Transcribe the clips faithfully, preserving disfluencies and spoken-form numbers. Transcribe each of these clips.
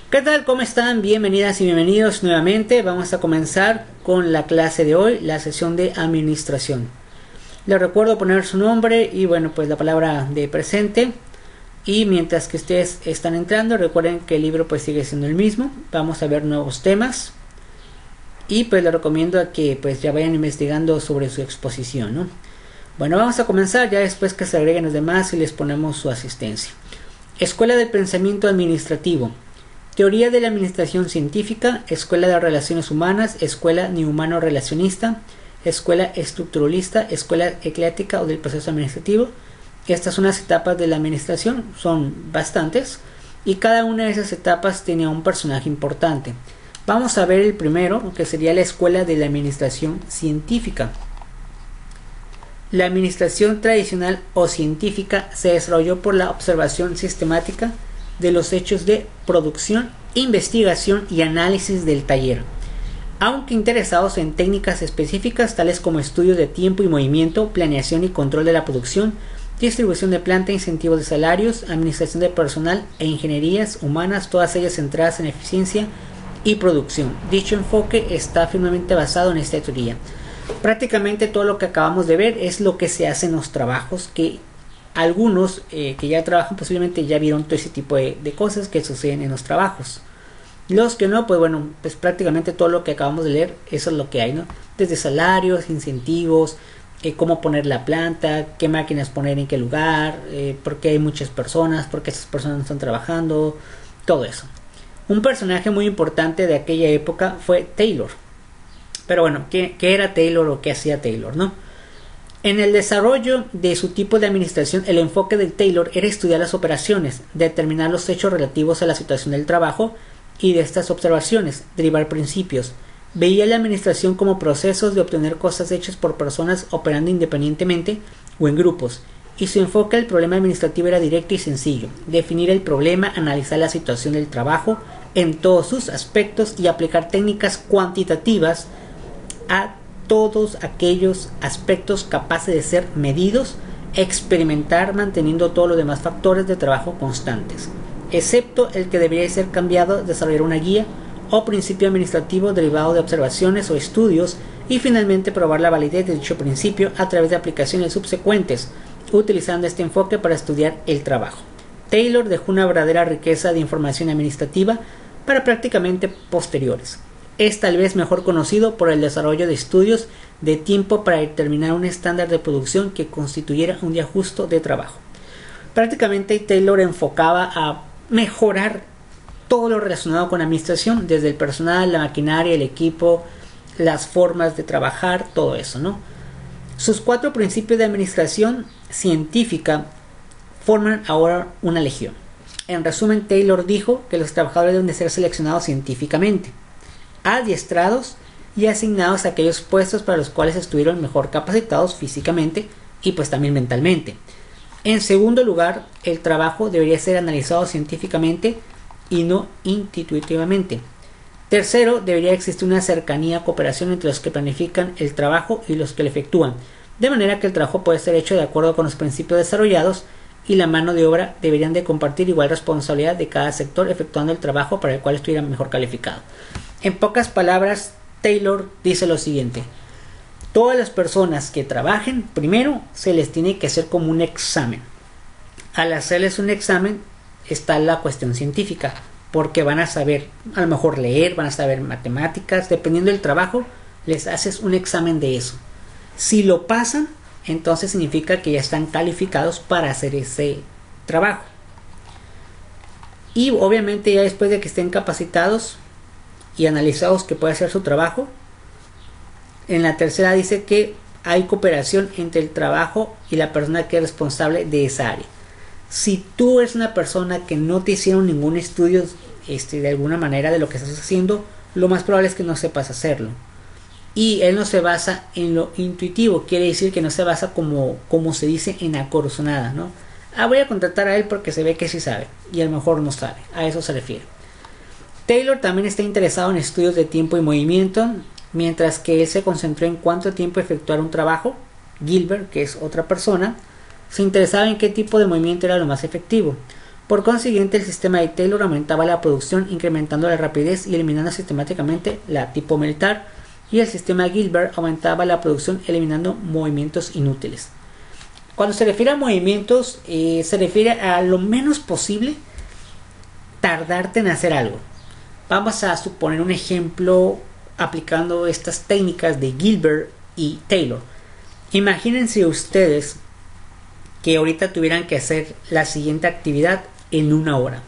¿Qué tal? ¿Cómo están? Bienvenidas y bienvenidos nuevamente. Vamos a comenzar con la clase de hoy, la sesión de administración. Les recuerdo poner su nombre y bueno, pues la palabra de presente. Y mientras que ustedes están entrando, recuerden que el libro pues sigue siendo el mismo. Vamos a ver nuevos temas. Y pues les recomiendo a que pues ya vayan investigando sobre su exposición, ¿no? Bueno, vamos a comenzar ya después que se agreguen los demás y les ponemos su asistencia. Escuela del Pensamiento Administrativo. Teoría de la Administración Científica, Escuela de Relaciones Humanas, Escuela Neumano-Relacionista, Escuela Estructuralista, Escuela Ecléctica o del Proceso Administrativo. Estas son las etapas de la administración, son bastantes, y cada una de esas etapas tiene un personaje importante. Vamos a ver el primero, que sería la Escuela de la Administración Científica. La administración tradicional o científica se desarrolló por la observación sistemática de los hechos de producción, investigación y análisis del taller, aunque interesados en técnicas específicas tales como estudios de tiempo y movimiento, planeación y control de la producción, distribución de planta, incentivos de salarios, administración de personal e ingenierías humanas, todas ellas centradas en eficiencia y producción. Dicho enfoque está firmemente basado en esta teoría. Prácticamente todo lo que acabamos de ver es lo que se hace en los trabajos, que algunos eh, que ya trabajan posiblemente ya vieron todo ese tipo de, de cosas que suceden en los trabajos. Los que no, pues bueno, pues prácticamente todo lo que acabamos de leer, eso es lo que hay, ¿no? Desde salarios, incentivos, eh, cómo poner la planta, qué máquinas poner en qué lugar, eh, por qué hay muchas personas, por qué esas personas no están trabajando, todo eso. Un personaje muy importante de aquella época fue Taylor. Pero bueno, ¿qué, qué era Taylor o qué hacía Taylor, no? En el desarrollo de su tipo de administración, el enfoque de Taylor era estudiar las operaciones, determinar los hechos relativos a la situación del trabajo y de estas observaciones, derivar principios. Veía la administración como procesos de obtener cosas hechas por personas operando independientemente o en grupos, y su enfoque al problema administrativo era directo y sencillo: definir el problema, analizar la situación del trabajo en todos sus aspectos y aplicar técnicas cuantitativas a todos aquellos aspectos capaces de ser medidos, experimentar manteniendo todos los demás factores de trabajo constantes, excepto el que debería ser cambiado, desarrollar una guía o principio administrativo derivado de observaciones o estudios, y finalmente probar la validez de dicho principio a través de aplicaciones subsecuentes, utilizando este enfoque para estudiar el trabajo. Taylor dejó una verdadera riqueza de información administrativa para prácticamente posteriores. Es tal vez mejor conocido por el desarrollo de estudios de tiempo para determinar un estándar de producción que constituyera un día justo de trabajo. Prácticamente Taylor enfocaba a mejorar todo lo relacionado con administración, desde el personal, la maquinaria, el equipo, las formas de trabajar, todo eso, ¿no? Sus cuatro principios de administración científica forman ahora una legión. En resumen, Taylor dijo que los trabajadores deben de ser seleccionados científicamente, adiestrados y asignados a aquellos puestos para los cuales estuvieron mejor capacitados físicamente y pues también mentalmente. En segundo lugar, el trabajo debería ser analizado científicamente y no intuitivamente. Tercero, debería existir una cercanía, cooperación entre los que planifican el trabajo y los que lo efectúan, de manera que el trabajo puede ser hecho de acuerdo con los principios desarrollados, y la mano de obra deberían de compartir igual responsabilidad de cada sector efectuando el trabajo para el cual estuviera mejor calificado. En pocas palabras, Taylor dice lo siguiente: todas las personas que trabajen, primero se les tiene que hacer como un examen. Al hacerles un examen está la cuestión científica, porque van a saber a lo mejor leer, van a saber matemáticas, dependiendo del trabajo, les haces un examen de eso. Si lo pasan, entonces significa que ya están calificados para hacer ese trabajo. Y obviamente ya después de que estén capacitados y analizados que puede hacer su trabajo, en la tercera dice que hay cooperación entre el trabajo y la persona que es responsable de esa área. Si tú eres una persona que no te hicieron ningún estudio este, de alguna manera de lo que estás haciendo, lo más probable es que no sepas hacerlo. Y él no se basa en lo intuitivo, quiere decir que no se basa como, como se dice en la corazonada, ¿no? Ah, voy a contratar a él porque se ve que sí sabe, y a lo mejor no sabe, a eso se refiere. Taylor también está interesado en estudios de tiempo y movimiento, mientras que él se concentró en cuánto tiempo efectuar un trabajo. Gilbert, que es otra persona, se interesaba en qué tipo de movimiento era lo más efectivo. Por consiguiente, el sistema de Taylor aumentaba la producción, incrementando la rapidez y eliminando sistemáticamente la tipo militar, y el sistema Gilbert aumentaba la producción, eliminando movimientos inútiles. Cuando se refiere a movimientos, eh, se refiere a lo menos posible tardarte en hacer algo. Vamos a suponer un ejemplo aplicando estas técnicas de Gilbert y Taylor. Imagínense ustedes que ahorita tuvieran que hacer la siguiente actividad en una hora.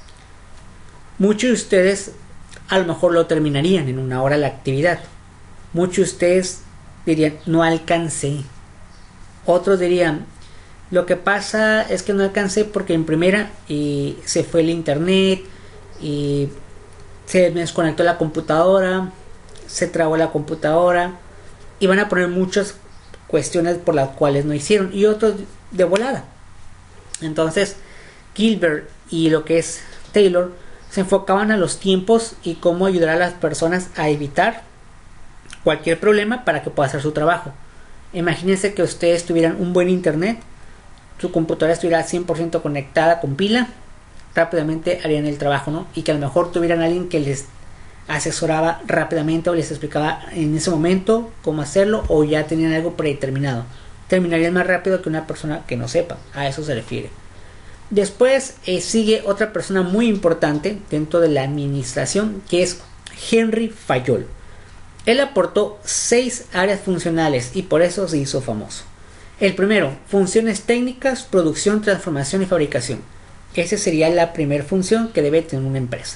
Muchos de ustedes a lo mejor lo terminarían en una hora la actividad. Muchos de ustedes dirían, no alcancé. Otros dirían, lo que pasa es que no alcancé porque en primera y se fue el internet y se me desconectó la computadora, se trabó la computadora, y van a poner muchas cuestiones por las cuales no hicieron, y otros de volada. Entonces Gilbert y lo que es Taylor se enfocaban a los tiempos y cómo ayudar a las personas a evitar cualquier problema para que pueda hacer su trabajo. Imagínense que ustedes tuvieran un buen internet, su computadora estuviera cien por ciento conectada con pila, rápidamente harían el trabajo, ¿no? Y que a lo mejor tuvieran alguien que les asesoraba rápidamente o les explicaba en ese momento cómo hacerlo, o ya tenían algo predeterminado. Terminarían más rápido que una persona que no sepa. A eso se refiere. Después eh, sigue otra persona muy importante dentro de la administración, que es Henry Fayol. Él aportó seis áreas funcionales y por eso se hizo famoso. El primero, funciones técnicas, producción, transformación y fabricación. Esa sería la primera función que debe tener una empresa.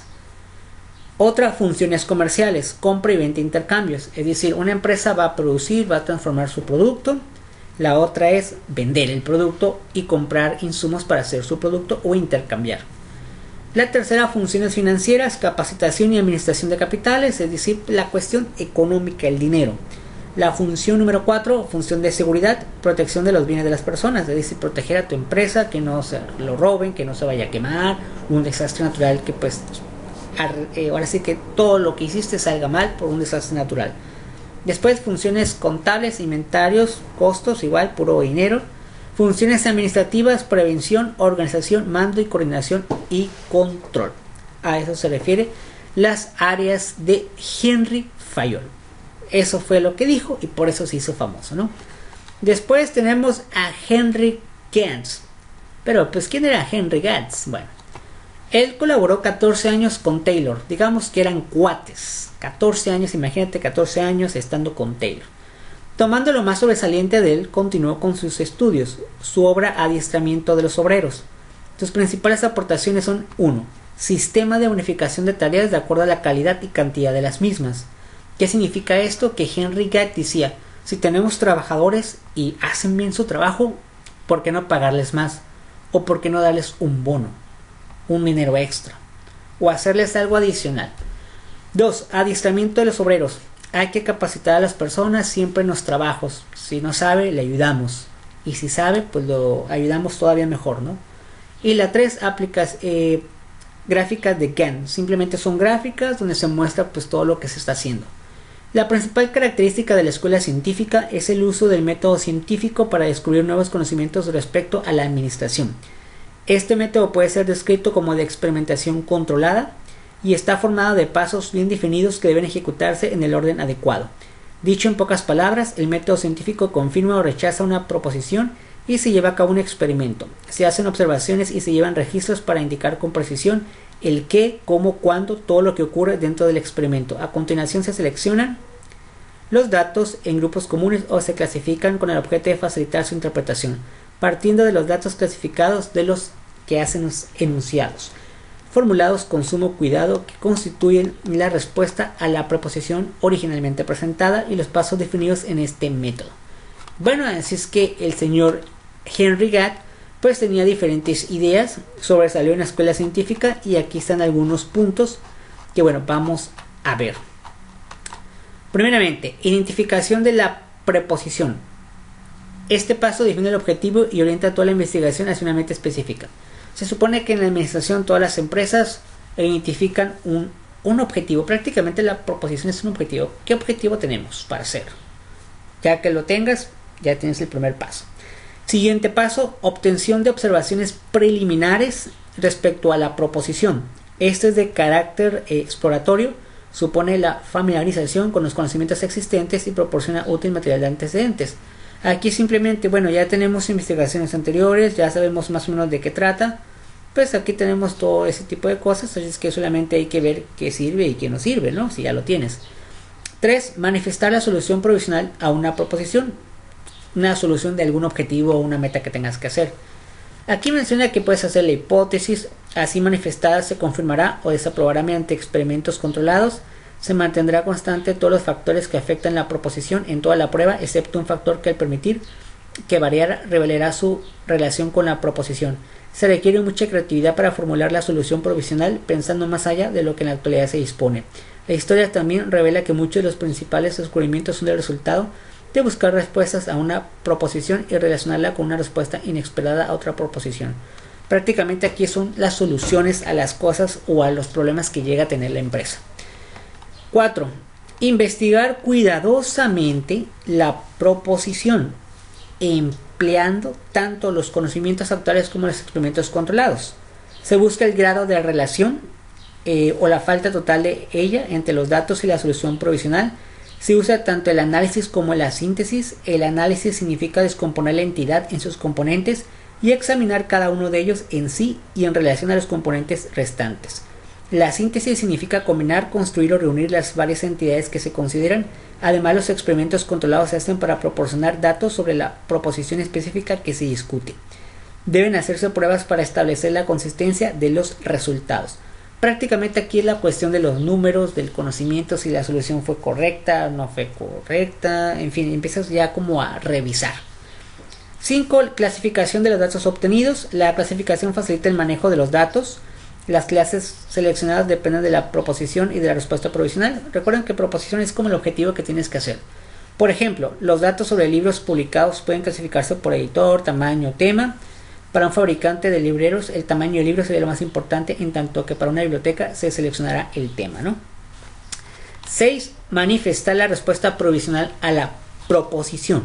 Otra, funciones comerciales, compra y venta, intercambios. Es decir, una empresa va a producir, va a transformar su producto. La otra es vender el producto y comprar insumos para hacer su producto o intercambiar. La tercera, funciones financieras, capacitación y administración de capitales, es decir, la cuestión económica, el dinero. La función número cuatro, función de seguridad, protección de los bienes de las personas, es decir, proteger a tu empresa, que no se lo roben, que no se vaya a quemar, un desastre natural que pues ahora sí que todo lo que hiciste salga mal por un desastre natural. Después, funciones contables, inventarios, costos, igual, puro dinero. Funciones administrativas, prevención, organización, mando y coordinación y control. A eso se refiere las áreas de Henry Fayol. Eso fue lo que dijo y por eso se hizo famoso, ¿no? Después tenemos a Henry Gantz. Pero, pues, ¿quién era Henry Gantz? Bueno, él colaboró catorce años con Taylor. Digamos que eran cuates. catorce años, imagínate catorce años estando con Taylor. Tomando lo más sobresaliente de él, continuó con sus estudios, su obra Adiestramiento de los obreros. Sus principales aportaciones son uno. Sistema de unificación de tareas de acuerdo a la calidad y cantidad de las mismas. ¿Qué significa esto? Que Henry Gantz decía, si tenemos trabajadores y hacen bien su trabajo, ¿por qué no pagarles más? ¿O por qué no darles un bono? Un dinero extra. O hacerles algo adicional. dos. Adiestramiento de los obreros. Hay que capacitar a las personas siempre en los trabajos. Si no sabe, le ayudamos. Y si sabe, pues lo ayudamos todavía mejor, ¿no? Y la tres, aplicas eh, gráficas de Gantt. Simplemente son gráficas donde se muestra pues todo lo que se está haciendo. La principal característica de la escuela científica es el uso del método científico para descubrir nuevos conocimientos respecto a la administración. Este método puede ser descrito como de experimentación controlada y está formado de pasos bien definidos que deben ejecutarse en el orden adecuado. Dicho en pocas palabras, el método científico confirma o rechaza una proposición y se lleva a cabo un experimento. Se hacen observaciones y se llevan registros para indicar con precisión el qué, cómo, cuándo, todo lo que ocurre dentro del experimento. A continuación se seleccionan los datos en grupos comunes o se clasifican con el objeto de facilitar su interpretación, partiendo de los datos clasificados de los que hacen los enunciados, formulados con sumo cuidado, que constituyen la respuesta a la proposición originalmente presentada y los pasos definidos en este método. Bueno, así es que el señor Henry Gantz pues tenía diferentes ideas, sobresalió en la escuela científica y aquí están algunos puntos que bueno, vamos a ver. Primeramente, identificación de la preposición. Este paso define el objetivo y orienta toda la investigación hacia una meta específica. Se supone que en la administración todas las empresas identifican un, un objetivo. Prácticamente la proposición es un objetivo. ¿Qué objetivo tenemos para hacer? Ya que lo tengas, ya tienes el primer paso. Siguiente paso, obtención de observaciones preliminares respecto a la proposición. Este es de carácter eh, exploratorio, supone la familiarización con los conocimientos existentes y proporciona útil material de antecedentes. Aquí simplemente, bueno, ya tenemos investigaciones anteriores, ya sabemos más o menos de qué trata, pues aquí tenemos todo ese tipo de cosas, así es que solamente hay que ver qué sirve y qué no sirve, ¿no? Si ya lo tienes. tres. Manifestar la solución provisional a una proposición, una solución de algún objetivo o una meta que tengas que hacer. Aquí menciona que puedes hacer la hipótesis, así manifestada se confirmará o desaprobará mediante experimentos controlados, se mantendrá constante todos los factores que afectan la proposición en toda la prueba, excepto un factor que al permitir que variara revelará su relación con la proposición. Se requiere mucha creatividad para formular la solución provisional pensando más allá de lo que en la actualidad se dispone. La historia también revela que muchos de los principales descubrimientos son el resultado de buscar respuestas a una proposición y relacionarla con una respuesta inesperada a otra proposición. Prácticamente aquí son las soluciones a las cosas o a los problemas que llega a tener la empresa. cuatro. Investigar cuidadosamente la proposición, empleando tanto los conocimientos actuales como los experimentos controlados. Se busca el grado de relación eh, o la falta total de ella entre los datos y la solución provisional. Se usa tanto el análisis como la síntesis. El análisis significa descomponer la entidad en sus componentes y examinar cada uno de ellos en sí y en relación a los componentes restantes. La síntesis significa combinar, construir o reunir las varias entidades que se consideran. Además, los experimentos controlados se hacen para proporcionar datos sobre la proposición específica que se discute. Deben hacerse pruebas para establecer la consistencia de los resultados. Prácticamente aquí es la cuestión de los números, del conocimiento, si la solución fue correcta, no fue correcta, en fin, empiezas ya como a revisar. cinco. Clasificación de los datos obtenidos. La clasificación facilita el manejo de los datos. Las clases seleccionadas dependen de la proposición y de la respuesta provisional. Recuerden que proposición es como el objetivo que tienes que hacer. Por ejemplo, los datos sobre libros publicados pueden clasificarse por editor, tamaño, tema. Para un fabricante de libreros, el tamaño del libro sería lo más importante, en tanto que para una biblioteca se seleccionará el tema, ¿no? seis. Manifestar la respuesta provisional a la proposición.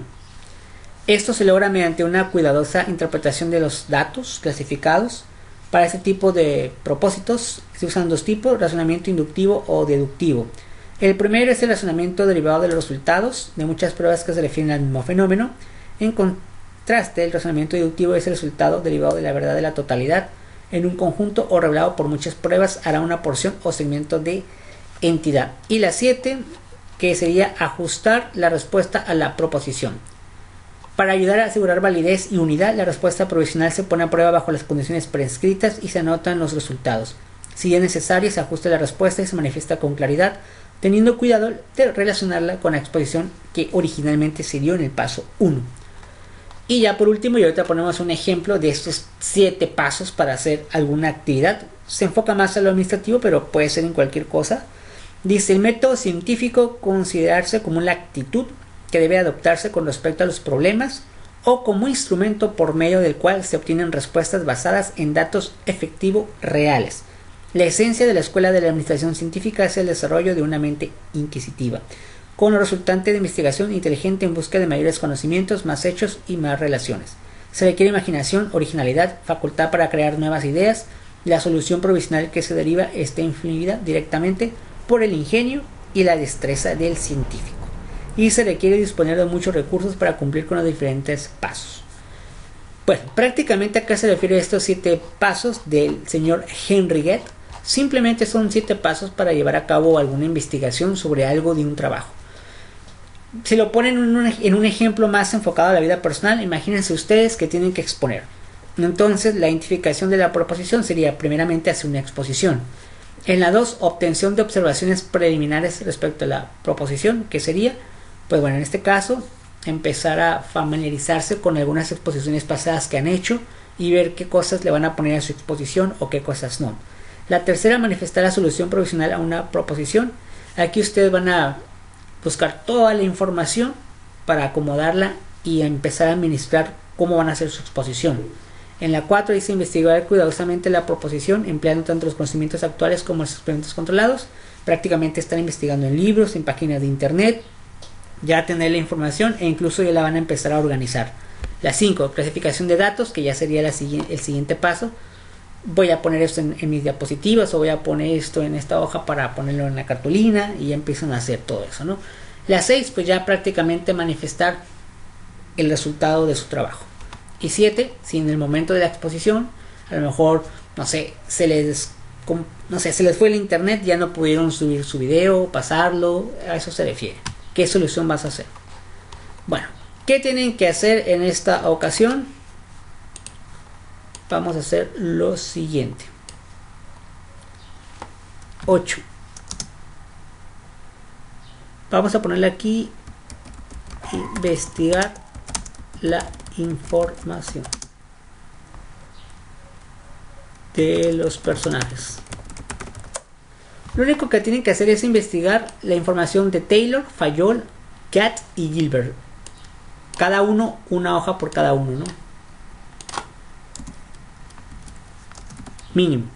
Esto se logra mediante una cuidadosa interpretación de los datos clasificados. Para este tipo de propósitos se usan dos tipos: razonamiento inductivo o deductivo. El primero es el razonamiento derivado de los resultados de muchas pruebas que se refieren al mismo fenómeno. En contraste, el razonamiento deductivo es el resultado derivado de la verdad de la totalidad en un conjunto o revelado por muchas pruebas hará una porción o segmento de entidad. Y la siete, que sería ajustar la respuesta a la proposición. Para ayudar a asegurar validez y unidad, la respuesta provisional se pone a prueba bajo las condiciones prescritas y se anotan los resultados. Si es necesario, se ajusta la respuesta y se manifiesta con claridad, teniendo cuidado de relacionarla con la exposición que originalmente se dio en el paso uno. Y ya por último, y ahorita ponemos un ejemplo de estos siete pasos para hacer alguna actividad. Se enfoca más a lo administrativo, pero puede ser en cualquier cosa. Dice: el método científico considerarse como una actitud que debe adoptarse con respecto a los problemas o como instrumento por medio del cual se obtienen respuestas basadas en datos efectivos reales. La esencia de la escuela de la administración científica es el desarrollo de una mente inquisitiva, con lo resultante de investigación inteligente en busca de mayores conocimientos, más hechos y más relaciones. Se requiere imaginación, originalidad, facultad para crear nuevas ideas. La solución provisional que se deriva está influida directamente por el ingenio y la destreza del científico, y se requiere disponer de muchos recursos para cumplir con los diferentes pasos. Bueno, prácticamente acá se refiere a estos siete pasos del señor Henry Gett. Simplemente son siete pasos para llevar a cabo alguna investigación sobre algo de un trabajo. Si lo ponen en un, en un ejemplo más enfocado a la vida personal, imagínense ustedes que tienen que exponer. Entonces, la identificación de la proposición sería primeramente hacer una exposición. En la dos, obtención de observaciones preliminares respecto a la proposición, que sería, pues bueno, en este caso, empezar a familiarizarse con algunas exposiciones pasadas que han hecho y ver qué cosas le van a poner a su exposición o qué cosas no. La tercera, manifestar la solución provisional a una proposición. Aquí ustedes van a buscar toda la información para acomodarla y empezar a administrar cómo van a hacer su exposición. En la cuatro dice investigar cuidadosamente la proposición empleando tanto los conocimientos actuales como los experimentos controlados. Prácticamente están investigando en libros, en páginas de internet, ya tener la información e incluso ya la van a empezar a organizar. La cinco, clasificación de datos, que ya sería la, el siguiente paso. voy a poner esto en, en mis diapositivas, o voy a poner esto en esta hoja para ponerlo en la cartulina, y ya empiezan a hacer todo eso, ¿no? La seis, pues ya prácticamente manifestar el resultado de su trabajo. Y siete, si en el momento de la exposición a lo mejor, no sé, se les no sé, se les fue el internet, ya no pudieron subir su video, pasarlo, a eso se refiere. ¿Qué solución vas a hacer? Bueno, ¿qué tienen que hacer en esta ocasión? Vamos a hacer lo siguiente. ocho. Vamos a ponerle aquí investigar la información de los personajes. Lo único que tienen que hacer es investigar la información de Taylor, Fayol, Kat y Gilbert. Cada uno, una hoja por cada uno, ¿no? Mínimo.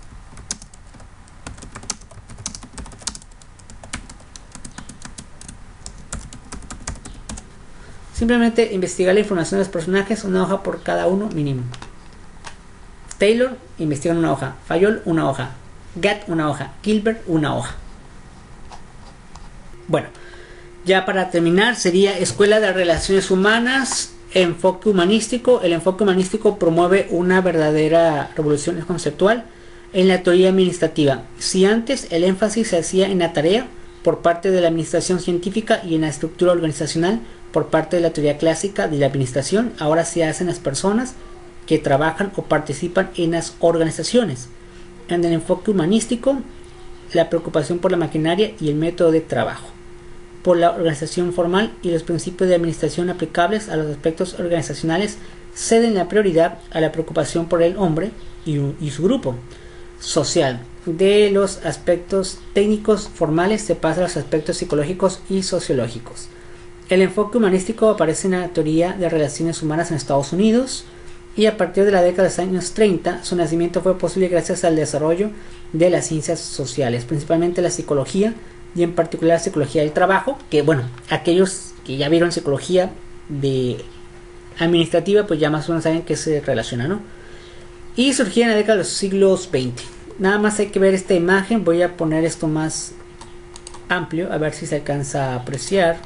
Simplemente investigar la información de los personajes, una hoja por cada uno mínimo. Taylor, investigan una hoja. Fayol, una hoja. Gat, una hoja. Gilbert, una hoja. Bueno, ya para terminar sería Escuela de Relaciones Humanas, enfoque humanístico. El enfoque humanístico promueve una verdadera revolución conceptual en la teoría administrativa. Si antes el énfasis se hacía en la tarea por parte de la administración científica y en la estructura organizacional por parte de la teoría clásica de la administración, ahora se hacen las personas que trabajan o participan en las organizaciones. En el enfoque humanístico, la preocupación por la maquinaria y el método de trabajo, por la organización formal y los principios de administración aplicables a los aspectos organizacionales ceden la prioridad a la preocupación por el hombre y, y su grupo social. De los aspectos técnicos formales se pasa a los aspectos psicológicos y sociológicos. El enfoque humanístico aparece en la teoría de relaciones humanas en Estados Unidos, y a partir de la década de los años treinta su nacimiento fue posible gracias al desarrollo de las ciencias sociales, principalmente la psicología y en particular psicología del trabajo, que bueno, aquellos que ya vieron psicología de administrativa pues ya más o menos saben que se relaciona, ¿no? Y surgía en la década de los siglos veinte. Nada más hay que ver esta imagen, voy a poner esto más amplio a ver si se alcanza a apreciar.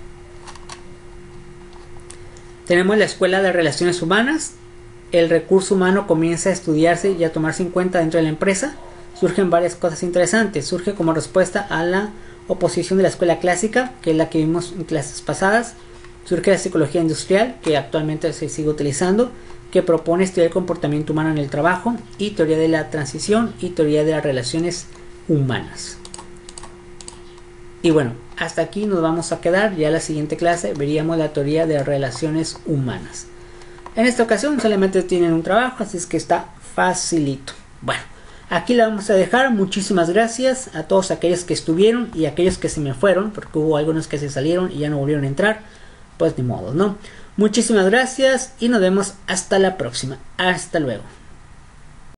Tenemos la Escuela de Relaciones Humanas. El recurso humano comienza a estudiarse y a tomarse en cuenta dentro de la empresa. Surgen varias cosas interesantes. Surge como respuesta a la oposición de la escuela clásica, que es la que vimos en clases pasadas. Surge la psicología industrial, que actualmente se sigue utilizando, que propone estudiar el comportamiento humano en el trabajo, y teoría de la transición y teoría de las relaciones humanas. Y bueno, hasta aquí nos vamos a quedar. Ya en la siguiente clase veríamos la teoría de las relaciones humanas. En esta ocasión solamente tienen un trabajo, así es que está facilito. Bueno, aquí la vamos a dejar. Muchísimas gracias a todos aquellos que estuvieron y a aquellos que se me fueron, porque hubo algunos que se salieron y ya no volvieron a entrar. Pues ni modo, ¿no? Muchísimas gracias y nos vemos hasta la próxima. Hasta luego.